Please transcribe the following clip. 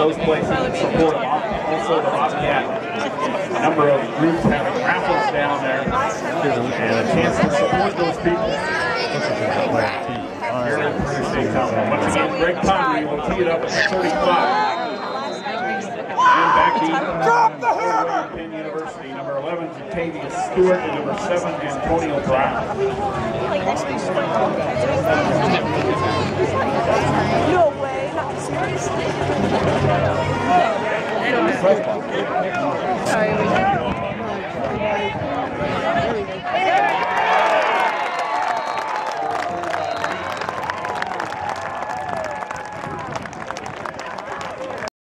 those places and support also the Bobcat. A number of groups having raffles down there and a chance to support those people. Here in British State Company. Once again, Greg Conry will tee it up at 35. And back to Penn University, number 11, Jatavius Stewart, and number 7, Antonio Brown. No way, not seriously. Sorry, we